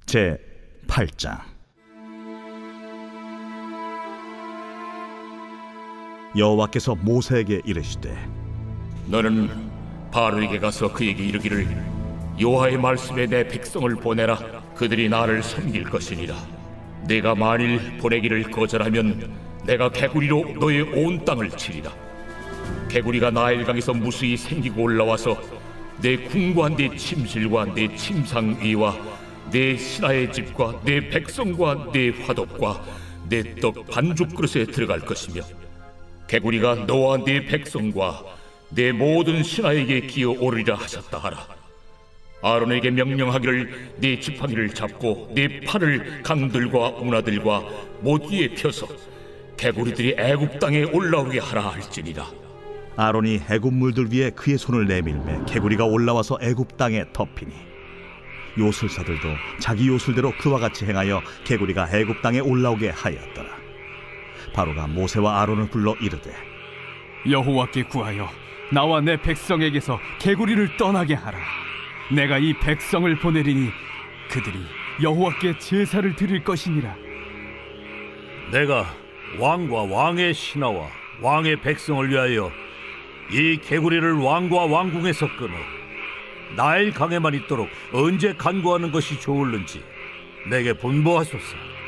제 8장. 여호와께서 모세에게 이르시되, 너는 바로에게 가서 그에게 이르기를, 여호와의 말씀에 내 백성을 보내라. 그들이 나를 섬길 것이니라. 내가 만일 보내기를 거절하면 내가 개구리로 너의 온 땅을 치리라. 개구리가 나일강에서 무수히 생기고 올라와서 내 궁과 내 침실과 내 침상위와 내 신하의 집과 내 백성과 내 화덕과 내 떡 반죽 그릇에 들어갈 것이며, 개구리가 너와 네 백성과 내 모든 신하에게 기어오르리라 하셨다 하라. 아론에게 명령하기를, 네 지팡이를 잡고 네 팔을 강들과 운하들과 모두에 펴서 개구리들이 애굽 땅에 올라오게 하라 할지니라. 아론이 애굽 물들 위에 그의 손을 내밀매 개구리가 올라와서 애굽 땅에 덮이니, 요술사들도 자기 요술대로 그와 같이 행하여 개구리가 애굽 땅에 올라오게 하였더라. 바로가 모세와 아론을 불러 이르되, 여호와께 구하여 나와 내 백성에게서 개구리를 떠나게 하라. 내가 이 백성을 보내리니 그들이 여호와께 제사를 드릴 것이니라. 내가 왕과 왕의 신하와 왕의 백성을 위하여 이 개구리를 왕과 왕궁에서 끊어 나일 강에만 있도록 언제 간구하는 것이 좋을는지 내게 분부하소서.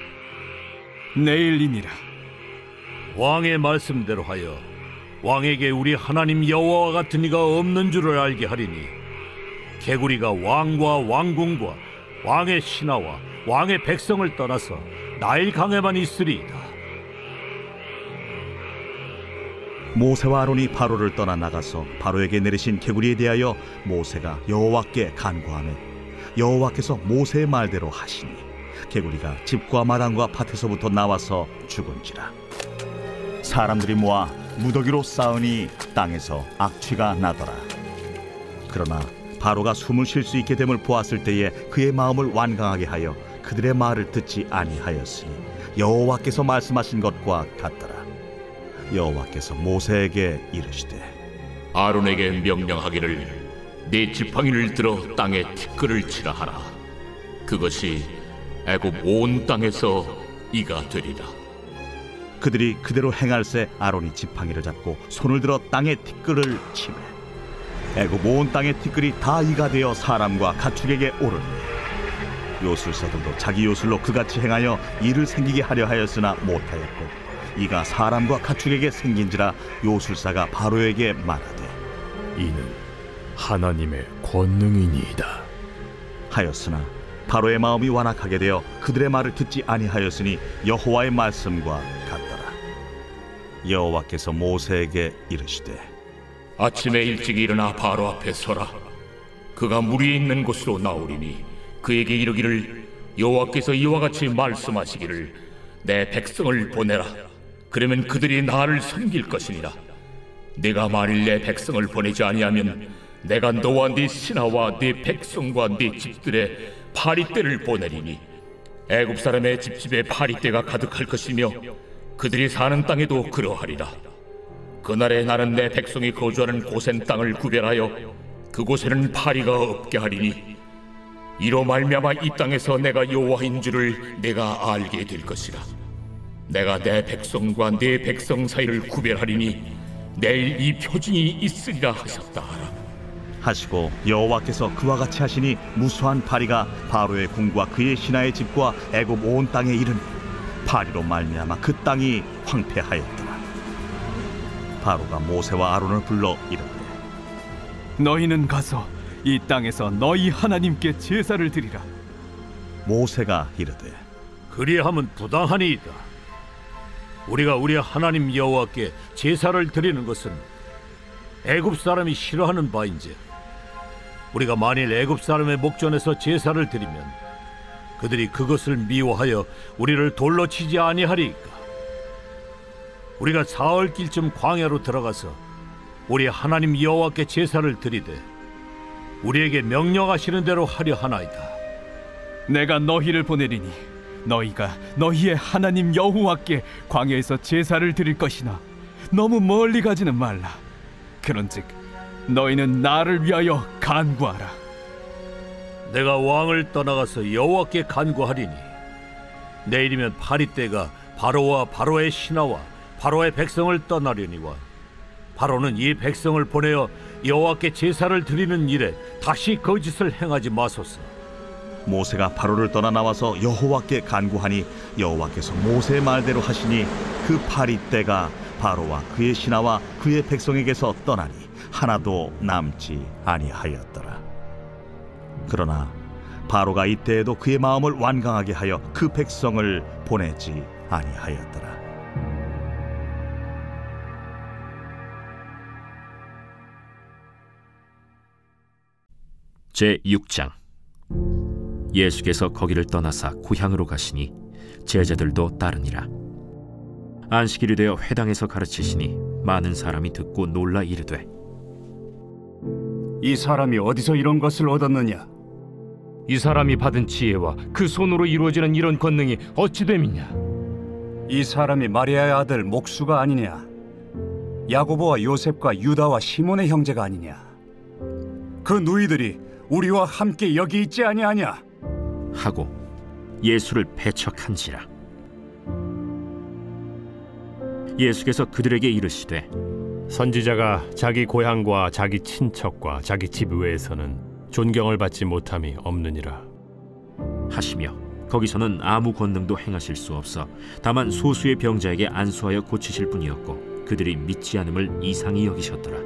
내일이니라. 왕의 말씀대로 하여 왕에게 우리 하나님 여호와와 같은 이가 없는 줄을 알게 하리니, 개구리가 왕과 왕궁과 왕의 신하와 왕의 백성을 떠나서 나일 강에만 있으리이다. 모세와 아론이 바로를 떠나 나가서 바로에게 내리신 개구리에 대하여 모세가 여호와께 간구하매, 여호와께서 모세의 말대로 하시니 개구리가 집과 마당과 밭에서부터 나와서 죽은지라. 사람들이 모아 무더기로 쌓으니 땅에서 악취가 나더라. 그러나 바로가 숨을 쉴 수 있게 됨을 보았을 때에 그의 마음을 완강하게 하여 그들의 말을 듣지 아니하였으니 여호와께서 말씀하신 것과 같더라. 여호와께서 모세에게 이르시되, 아론에게 명령하기를, 네 지팡이를 들어 땅에 티끌을 치라 하라. 그것이 애굽 온 땅에서 이가 되리라. 그들이 그대로 행할세 아론이 지팡이를 잡고 손을 들어 땅에 티끌을 치매 애굽 온 땅의 티끌이 다 이가 되어 사람과 가축에게 오르니, 요술사들도 자기 요술로 그같이 행하여 이를 생기게 하려 하였으나 못하였고, 이가 사람과 가축에게 생긴지라. 요술사가 바로에게 말하되, 이는 하나님의 권능이니이다 하였으나 바로의 마음이 완악하게 되어 그들의 말을 듣지 아니하였으니 여호와의 말씀과 같더라. 여호와께서 모세에게 이르시되, 아침에 일찍 일어나 바로 앞에 서라. 그가 무리에 있는 곳으로 나오리니 그에게 이르기를, 여호와께서 이와 같이 말씀하시기를, 내 백성을 보내라. 그러면 그들이 나를 섬길 것이니라. 내가 만일 내 백성을 보내지 아니하면 내가 너와 네 신하와 네 백성과 네 집들에 파리떼를 보내리니, 애굽 사람의 집집에 파리떼가 가득할 것이며 그들이 사는 땅에도 그러하리라. 그날에 나는 내 백성이 거주하는 고센 땅을 구별하여 그곳에는 파리가 없게 하리니, 이로 말미암아 이 땅에서 내가 여호와인 줄을 내가 알게 될 것이라. 내가 내 백성과 네 백성 사이를 구별하리니 내일 이 표징이 있으리라 하셨다 하라. 하시고 여호와께서 그와 같이 하시니 무수한 파리가 바로의 궁과 그의 신하의 집과 애굽 온 땅에 이르니, 파리로 말미암아 그 땅이 황폐하였더라. 바로가 모세와 아론을 불러 이르되, 너희는 가서 이 땅에서 너희 하나님께 제사를 드리라. 모세가 이르되, 그리하면 부당하니이다. 우리가 우리 하나님 여호와께 제사를 드리는 것은 애굽 사람이 싫어하는 바인지, 우리가 만일 애굽 사람의 목전에서 제사를 드리면 그들이 그것을 미워하여 우리를 돌로 치지 아니하리이까. 우리가 사흘길쯤 광야로 들어가서 우리 하나님 여호와께 제사를 드리되 우리에게 명령하시는 대로 하려 하나이다. 내가 너희를 보내리니 너희가 너희의 하나님 여호와께 광야에서 제사를 드릴 것이나 너무 멀리 가지는 말라. 그런즉 너희는 나를 위하여 간구하라. 내가 왕을 떠나가서 여호와께 간구하리니 내일이면 파리떼가 바로와 바로의 신하와 바로의 백성을 떠나려니와 바로는 이 백성을 보내어 여호와께 제사를 드리는 일에 다시 거짓을 행하지 마소서. 모세가 바로를 떠나 나와서 여호와께 간구하니 여호와께서 모세의 말대로 하시니 그 파리떼가 바로와 그의 신하와 그의 백성에게서 떠나니 하나도 남지 아니하였더라. 그러나 바로가 이때에도 그의 마음을 완강하게 하여 그 백성을 보내지 아니하였더라. 제6장. 예수께서 거기를 떠나사 고향으로 가시니 제자들도 따르니라. 안식일이 되어 회당에서 가르치시니 많은 사람이 듣고 놀라 이르되, 이 사람이 어디서 이런 것을 얻었느냐? 이 사람이 받은 지혜와 그 손으로 이루어지는 이런 권능이 어찌 됨이냐? 이 사람이 마리아의 아들 목수가 아니냐? 야고보와 요셉과 유다와 시몬의 형제가 아니냐? 그 누이들이 우리와 함께 여기 있지 아니하냐? 하고 예수를 배척한지라. 예수께서 그들에게 이르시되, 선지자가 자기 고향과 자기 친척과 자기 집 외에서는 존경을 받지 못함이 없느니라 하시며 거기서는 아무 권능도 행하실 수 없어 다만 소수의 병자에게 안수하여 고치실 뿐이었고 그들이 믿지 않음을 이상히 여기셨더라.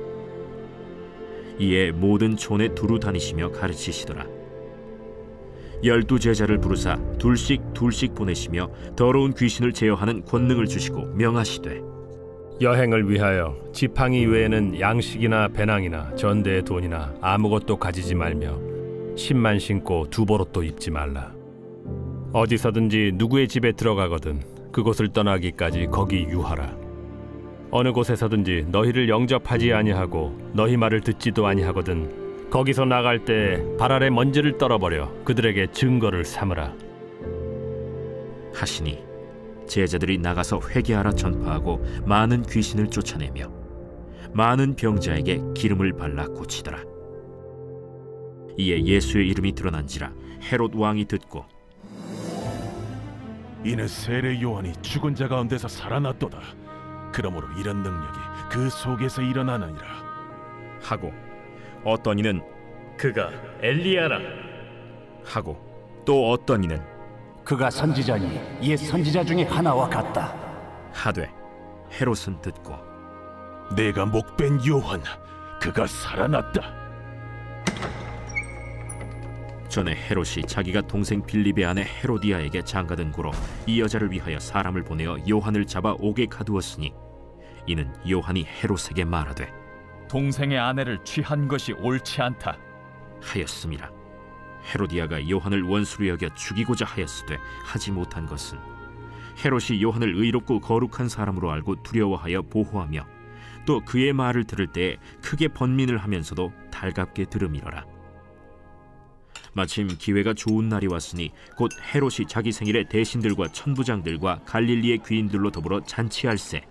이에 모든 촌에 두루 다니시며 가르치시더라. 12 제자를 부르사 둘씩 보내시며 더러운 귀신을 제어하는 권능을 주시고 명하시되, 여행을 위하여 지팡이 외에는 양식이나 배낭이나 전대의 돈이나 아무것도 가지지 말며 신만 신고 두보롯도 입지 말라. 어디서든지 누구의 집에 들어가거든 그곳을 떠나기까지 거기 유하라. 어느 곳에서든지 너희를 영접하지 아니하고 너희 말을 듣지도 아니하거든 거기서 나갈 때 발 아래 먼지를 떨어버려 그들에게 증거를 삼으라 하시니 제자들이 나가서 회개하라 전파하고 많은 귀신을 쫓아내며 많은 병자에게 기름을 발라 고치더라. 이에 예수의 이름이 드러난지라 헤롯 왕이 듣고, 이는 세례 요한이 죽은 자 가운데서 살아났도다. 그러므로 이런 능력이 그 속에서 일어나느니라 하고 어떤 이는 그가 엘리야라 하고 또 어떤 이는 그가 선지자니 옛 선지자 중에 하나와 같다 하되, 헤롯은 듣고 내가 목벤 요한 그가 살아났다. 전에 헤롯이 자기가 동생 빌립의 아내 헤로디아에게 장가든 고로 이 여자를 위하여 사람을 보내어 요한을 잡아 옥에 가두었으니 이는 요한이 헤롯에게 말하되 동생의 아내를 취한 것이 옳지 않다 하였음이라. 헤로디아가 요한을 원수로 여겨 죽이고자 하였으되 하지 못한 것은 헤롯이 요한을 의롭고 거룩한 사람으로 알고 두려워하여 보호하며 또 그의 말을 들을 때에 크게 번민을 하면서도 달갑게 들음이러라. 마침 기회가 좋은 날이 왔으니 곧 헤롯이 자기 생일에 대신들과 천부장들과 갈릴리의 귀인들로 더불어 잔치할세.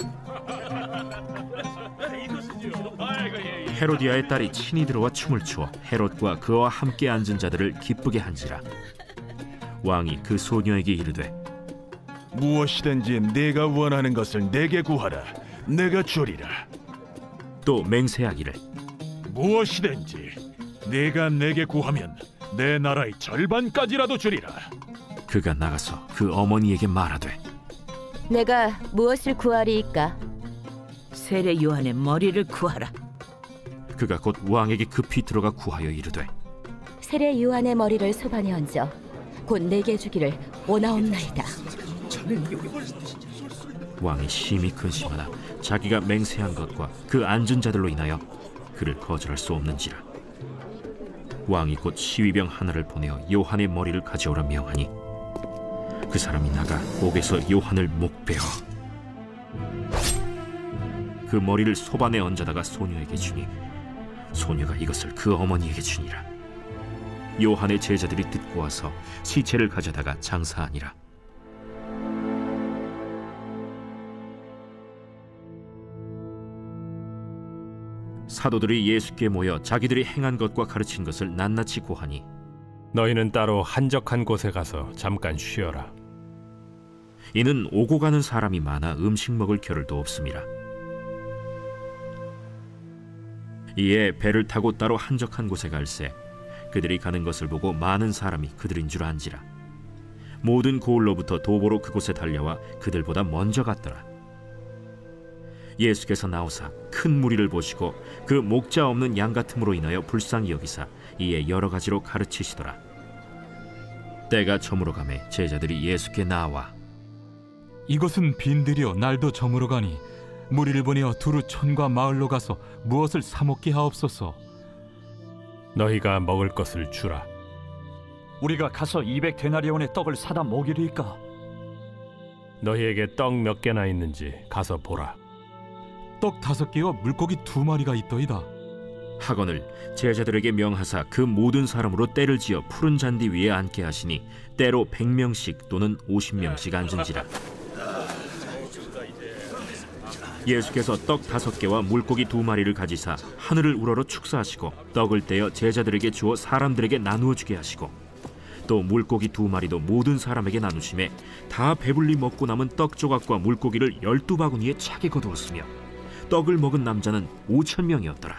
헤로디아의 딸이 친히 들어와 춤을 추어 헤롯과 그와 함께 앉은 자들을 기쁘게 한지라. 왕이 그 소녀에게 이르되, 무엇이든지 내가 원하는 것을 내게 구하라. 내가 주리라. 또 맹세하기를, 무엇이든지 내가 내게 구하면 내 나라의 절반까지라도 주리라. 그가 나가서 그 어머니에게 말하되, 내가 무엇을 구하리이까? 세례 요한의 머리를 구하라. 그가 곧 왕에게 급히 들어가 구하여 이르되, 세례 요한의 머리를 소반에 얹어 곧 내게 주기를 원하옵나이다. 왕이 심히 근심하나 자기가 맹세한 것과 그 앉은 자들로 인하여 그를 거절할 수 없는지라. 왕이 곧 시위병 하나를 보내어 요한의 머리를 가져오라 명하니 그 사람이 나가 옥에서 요한을 목베어 그 머리를 소반에 얹어다가 소녀에게 주니 소녀가 이것을 그 어머니에게 주니라. 요한의 제자들이 듣고 와서 시체를 가져다가 장사하니라. 사도들이 예수께 모여 자기들이 행한 것과 가르친 것을 낱낱이 고하니 너희는 따로 한적한 곳에 가서 잠깐 쉬어라. 이는 오고 가는 사람이 많아 음식 먹을 겨를도 없음이라. 이에 배를 타고 따로 한적한 곳에 갈새 그들이 가는 것을 보고 많은 사람이 그들인 줄 안지라. 모든 고을로부터 도보로 그곳에 달려와 그들보다 먼저 갔더라. 예수께서 나오사 큰 무리를 보시고 그 목자 없는 양 같음으로 인하여 불쌍히 여기사 이에 여러 가지로 가르치시더라. 때가 저물어 가매 제자들이 예수께 나와 이것은 빈들이여 날도 저물어 가니 무리를 보내어 두루 촌과 마을로 가서 무엇을 사 먹게 하옵소서. 너희가 먹을 것을 주라. 우리가 가서 200데나리온의 떡을 사다 먹이리까? 너희에게 떡 몇 개나 있는지 가서 보라. 떡 5개와 물고기 2마리가 있더이다. 하거늘 제자들에게 명하사 그 모든 사람으로 떼를 지어 푸른 잔디 위에 앉게 하시니 때로 100명씩 또는 50명씩 앉은지라. 예수께서 떡 5개와 물고기 2마리를 가지사 하늘을 우러러 축사하시고 떡을 떼어 제자들에게 주어 사람들에게 나누어 주게 하시고 또 물고기 2마리도 모든 사람에게 나누심에 다 배불리 먹고 남은 떡 조각과 물고기를 12바구니에 차게 거두었으며 떡을 먹은 남자는 5,000명이었더라.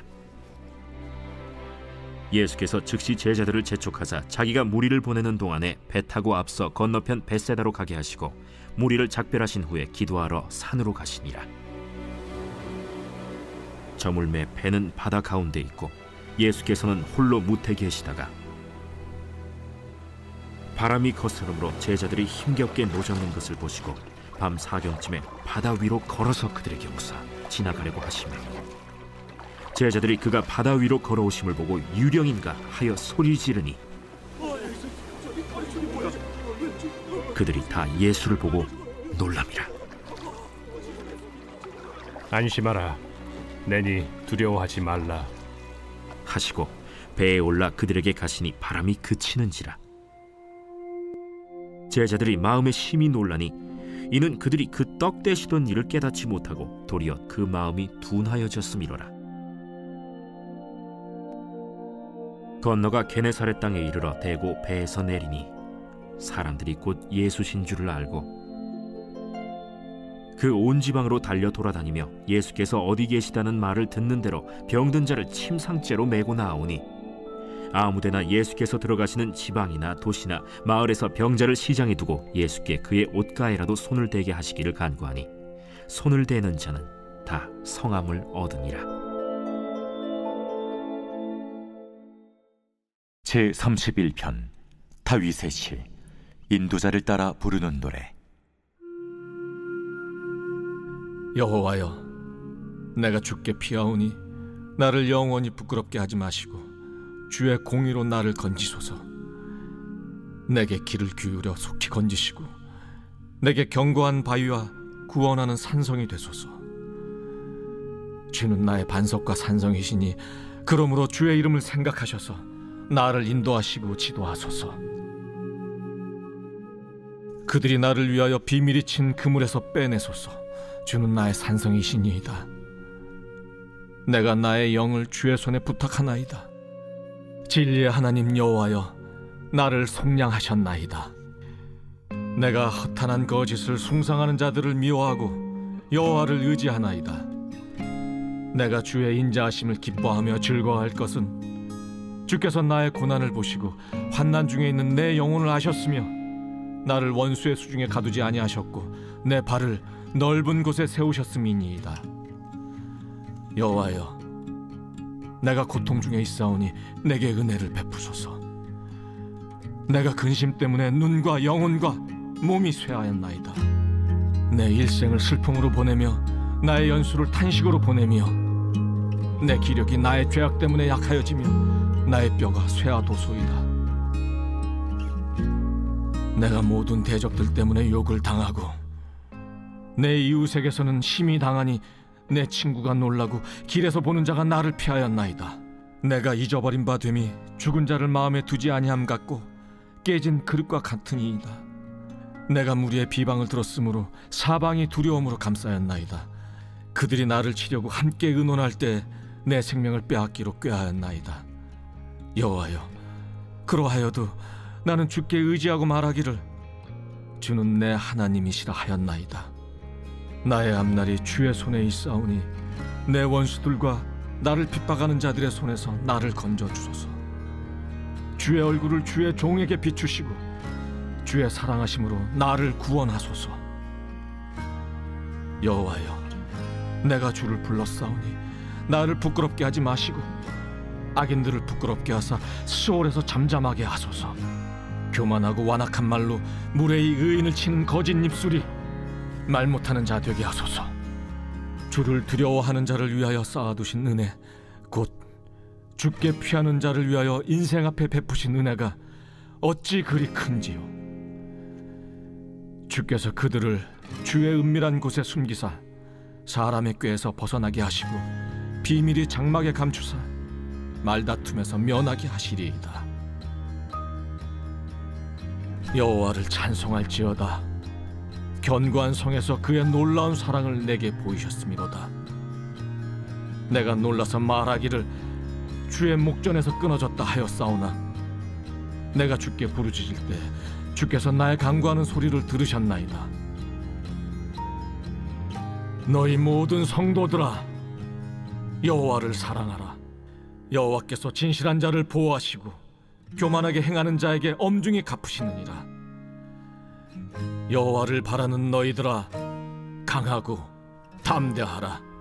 예수께서 즉시 제자들을 재촉하사 자기가 무리를 보내는 동안에 배 타고 앞서 건너편 벳세다로 가게 하시고 무리를 작별하신 후에 기도하러 산으로 가시니라. 저물매 배는 바다 가운데 있고 예수께서는 홀로 무태 계시다가 바람이 거스름으로 제자들이 힘겹게 노젓는 것을 보시고 밤 4경쯤에 바다 위로 걸어서 그들에게 오사 지나가려고 하시며 제자들이 그가 바다 위로 걸어오심을 보고 유령인가 하여 소리 지르니 그들이 다 예수를 보고 놀랍니다. 안심하라. 내니 두려워하지 말라 하시고 배에 올라 그들에게 가시니 바람이 그치는지라. 제자들이 마음에 심히 놀라니 이는 그들이 그 떡 떼시던 일을 깨닫지 못하고 도리어 그 마음이 둔하여졌음이로라. 건너가 게네사렛 땅에 이르러 대고 배에서 내리니 사람들이 곧 예수신 줄을 알고 그 온 지방으로 달려 돌아다니며 예수께서 어디 계시다는 말을 듣는 대로 병든 자를 침상째로 메고 나오니 아무데나 예수께서 들어가시는 지방이나 도시나 마을에서 병자를 시장에 두고 예수께 그의 옷가에라도 손을 대게 하시기를 간구하니 손을 대는 자는 다 성함을 얻으니라. 제31편 다윗의 시. 인도자를 따라 부르는 노래. 여호와여, 내가 주께 피하오니 나를 영원히 부끄럽게 하지 마시고 주의 공의로 나를 건지소서. 내게 귀를 기울여 속히 건지시고 내게 견고한 바위와 구원하는 산성이 되소서. 주는 나의 반석과 산성이시니 그러므로 주의 이름을 생각하셔서 나를 인도하시고 지도하소서. 그들이 나를 위하여 비밀이 친 그물에서 빼내소서. 주는 나의 산성이시니이다. 내가 나의 영을 주의 손에 부탁하나이다. 진리의 하나님 여호와여, 나를 속량하셨나이다. 내가 허탄한 거짓을 숭상하는 자들을 미워하고 여호와를 의지하나이다. 내가 주의 인자하심을 기뻐하며 즐거워할 것은 주께서 나의 고난을 보시고 환난 중에 있는 내 영혼을 아셨으며 나를 원수의 수중에 가두지 아니하셨고 내 발을 넓은 곳에 세우셨음이니이다. 여호와여, 내가 고통 중에 있사오니 내게 은혜를 베푸소서. 내가 근심 때문에 눈과 영혼과 몸이 쇠하였나이다. 내 일생을 슬픔으로 보내며 나의 연수를 탄식으로 보내며 내 기력이 나의 죄악 때문에 약하여지며 나의 뼈가 쇠하도소이다. 내가 모든 대적들 때문에 욕을 당하고 내 이웃에게서는 심히 당하니 내 친구가 놀라고 길에서 보는 자가 나를 피하였나이다. 내가 잊어버린 바 됨이 죽은 자를 마음에 두지 아니함 같고 깨진 그릇과 같으니이다. 내가 무리의 비방을 들었으므로 사방이 두려움으로 감싸였나이다. 그들이 나를 치려고 함께 의논할 때 내 생명을 빼앗기로 꾀하였나이다. 여호와여, 그러하여도 나는 주께 의지하고 말하기를 주는 내 하나님이시라 하였나이다. 나의 앞날이 주의 손에 있사오니 내 원수들과 나를 핍박하는 자들의 손에서 나를 건져 주소서. 주의 얼굴을 주의 종에게 비추시고 주의 사랑하심으로 나를 구원하소서. 여호와여, 내가 주를 불렀사오니 나를 부끄럽게 하지 마시고 악인들을 부끄럽게 하사 시올에서 잠잠하게 하소서. 교만하고 완악한 말로 무례히 의인을 치는 거짓 입술이 말 못하는 자 되게 하소서. 주를 두려워하는 자를 위하여 쌓아두신 은혜, 곧 주께 피하는 자를 위하여 인생 앞에 베푸신 은혜가 어찌 그리 큰지요. 주께서 그들을 주의 은밀한 곳에 숨기사 사람의 꾀에서 벗어나게 하시고 비밀이 장막에 감추사 말다툼에서 면하게 하시리이다. 여호와를 찬송할지어다. 견고한 성에서 그의 놀라운 사랑을 내게 보이셨음이로다. 내가 놀라서 말하기를 주의 목전에서 끊어졌다 하였사오나 내가 주께 부르짖을 때 주께서 나의 간구하는 소리를 들으셨나이다. 너희 모든 성도들아, 여호와를 사랑하라. 여호와께서 진실한 자를 보호하시고 교만하게 행하는 자에게 엄중히 갚으시느니라. 여호와를 바라는 너희들아, 강하고 담대하라.